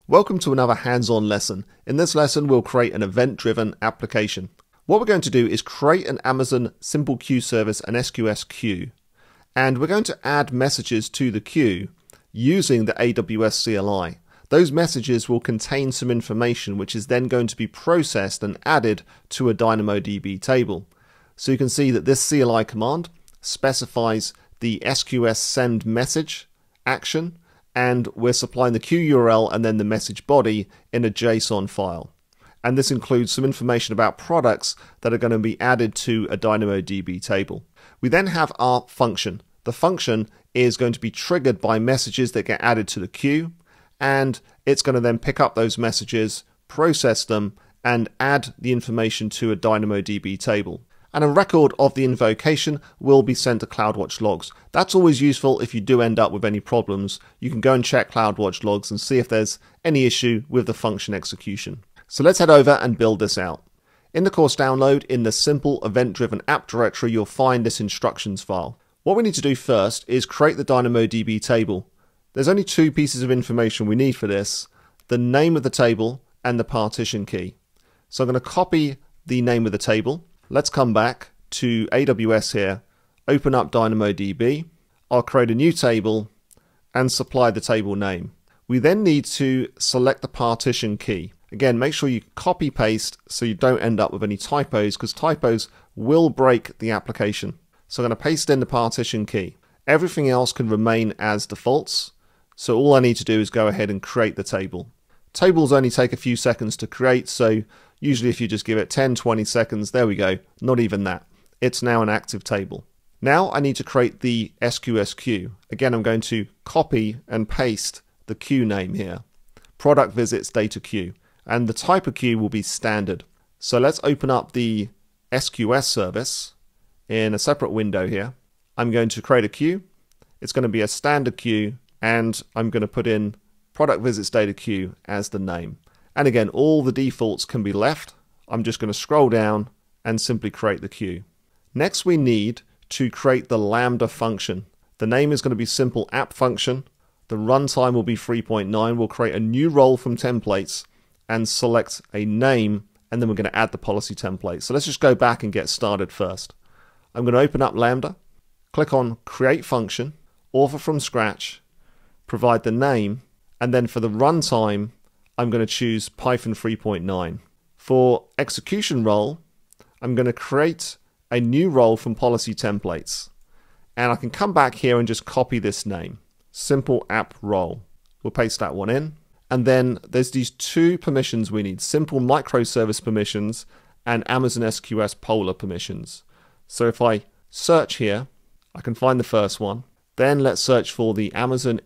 Welcome to another hands-on lesson. In this lesson, we'll create an event-driven application. What we're going to do is create an Amazon Simple Queue service, an SOS Queue, and we're going to add messages to the queue using the AWS CLI. Those messages will contain some information which is then going to be processed and added to a DynamoDB table. So you can see that this CLI command specifies the SQS send message action, and we're supplying the queue URL and then the message body in a JSON file. And this includes some information about products that are going to be added to a DynamoDB table. We then have our function. The function is going to be triggered by messages that get added to the queue, and it's going to then pick up those messages, process them, and add the information to a DynamoDB table. And a record of the invocation will be sent to CloudWatch logs. That's always useful if you do end up with any problems. You can go and check CloudWatch logs and see if there's any issue with the function execution. So let's head over and build this out. In the course download, in the simple event-driven app directory, you'll find this instructions file. What we need to do first is create the DynamoDB table. There's only two pieces of information we need for this: the name of the table and the partition key. So I'm going to copy the name of the table. Let's come back to AWS here, open up DynamoDB. I'll create a new table and supply the table name. We then need to select the partition key. Again, make sure you copy paste so you don't end up with any typos, because typos will break the application. So I'm going to paste in the partition key. Everything else can remain as defaults. So all I need to do is go ahead and create the table. Tables only take a few seconds to create, so usually if you just give it 10-20 seconds, there we go, not even that. It's now an active table. Now I need to create the SQS queue. Again, I'm going to copy and paste the queue name here. Product visits data queue. And the type of queue will be standard. So let's open up the SQS service in a separate window here. I'm going to create a queue. It's going to be a standard queue, and I'm going to put in product visits data queue as the name. And again, all the defaults can be left. I'm just going to scroll down and simply create the queue. Next, we need to create the Lambda function. The name is going to be simple app function. The runtime will be 3.9. We'll create a new role from templates and select a name, and then we're going to add the policy template. So let's just go back and get started first. I'm going to open up Lambda, click on create function, author from scratch, provide the name, and then for the runtime, I'm going to choose Python 3.9. For execution role, I'm going to create a new role from policy templates. And I can come back here and just copy this name, simple app role. We'll paste that one in. And then there's these two permissions we need: simple microservice permissions and Amazon SQS Polar permissions. So if I search here, I can find the first one. Then let's search for the Amazon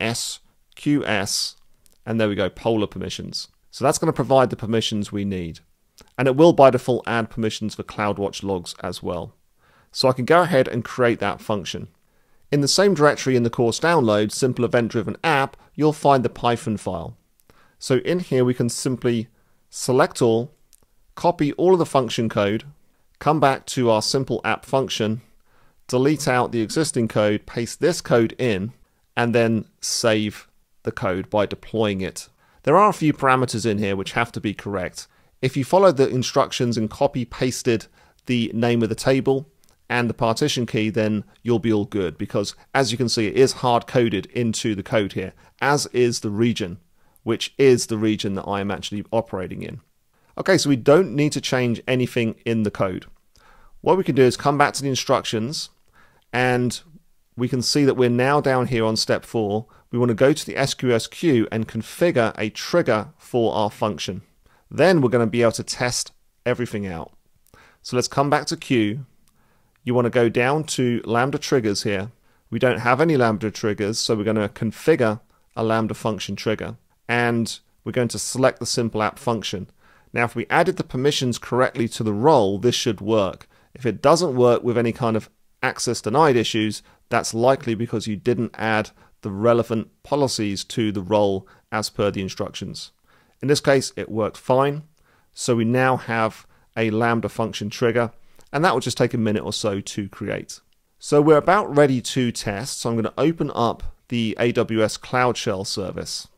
SQS, and there we go, Polar permissions. So that's going to provide the permissions we need. And it will by default add permissions for CloudWatch logs as well. So I can go ahead and create that function. In the same directory in the course download, simple event-driven app, you'll find the Python file. So in here we can simply select all, copy all of the function code, come back to our simple app function, delete out the existing code, paste this code in, and then save the code by deploying it. There are a few parameters in here which have to be correct. If you followed the instructions and copy pasted the name of the table and the partition key, then you'll be all good, because as you can see, it is hard coded into the code here, as is the region, which is the region that I am actually operating in. Okay, so we don't need to change anything in the code. What we can do is come back to the instructions, and we can see that we're now down here on step 4. We want to go to the SQS queue and configure a trigger for our function. Then we're going to be able to test everything out. So let's come back to queue. You want to go down to Lambda triggers here. We don't have any Lambda triggers, so we're going to configure a Lambda function trigger. And we're going to select the simple app function. Now, if we added the permissions correctly to the role, this should work. If it doesn't work with any kind of access denied issues, that's likely because you didn't add the relevant policies to the role as per the instructions. In this case, it worked fine. So we now have a Lambda function trigger, and that will just take a minute or so to create. So we're about ready to test. So I'm going to open up the AWS Cloud Shell service.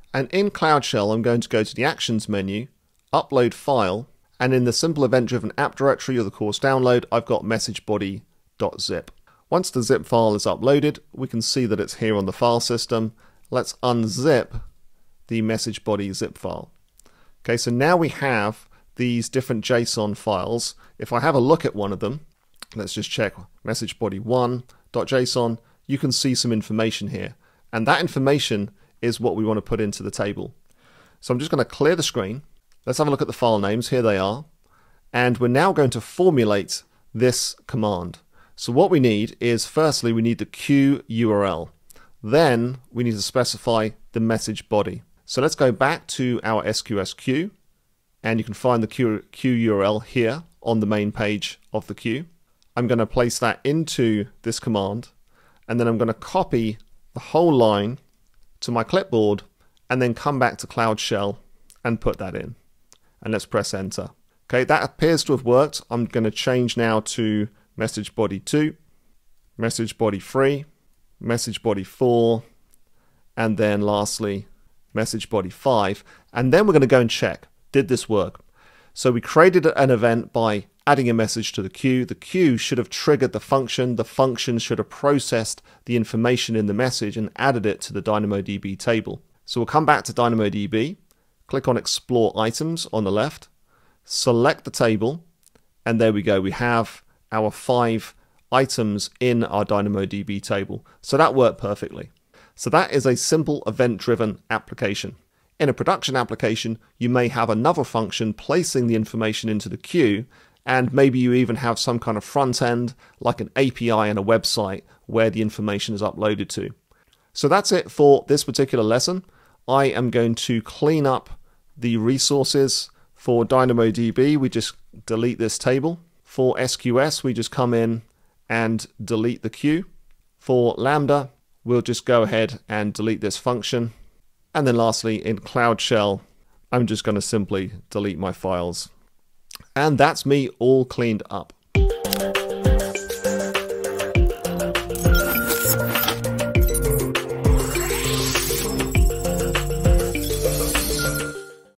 And in Cloud Shell, I'm going to go to the Actions menu, Upload File, and in the Simple Event-Driven App directory of the course download, I've got messagebody.zip. Once the zip file is uploaded, we can see that it's here on the file system. Let's unzip the messagebody zip file. Okay, so now we have these different JSON files. If I have a look at one of them, let's just check messagebody1.json, you can see some information here. And that information is what we want to put into the table. So I'm just going to clear the screen. Let's have a look at the file names. Here they are. And we're now going to formulate this command. So what we need is, firstly, we need the queue URL. Then we need to specify the message body. So let's go back to our SOS Queue, and you can find the queue URL here on the main page of the queue. I'm going to place that into this command, and then I'm going to copy the whole line to my clipboard, and then come back to Cloud Shell and put that in. And let's press enter. Okay, that appears to have worked. I'm going to change now to message body 2, message body 3, message body 4, and then lastly message body 5. And then we're going to go and check, did this work? So we created an event by adding a message to the queue. The queue should have triggered the function should have processed the information in the message and added it to the DynamoDB table. So we'll come back to DynamoDB, click on Explore Items on the left, select the table, and there we go. We have our 5 items in our DynamoDB table. So that worked perfectly. So that is a simple event-driven application. In a production application, you may have another function placing the information into the queue, and maybe you even have some kind of front end, like an API and a website, where the information is uploaded to. So that's it for this particular lesson. I am going to clean up the resources. For DynamoDB, we just delete this table. For SQS, we just come in and delete the queue. For Lambda, we'll just go ahead and delete this function. And then lastly, in Cloud Shell, I'm just going to simply delete my files. And that's me all cleaned up.